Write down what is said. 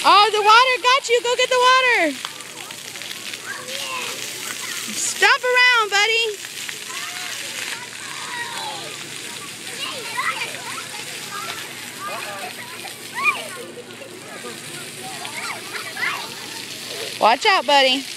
Oh, the water got you. Go get the water. Stomp around, buddy. Watch out, buddy.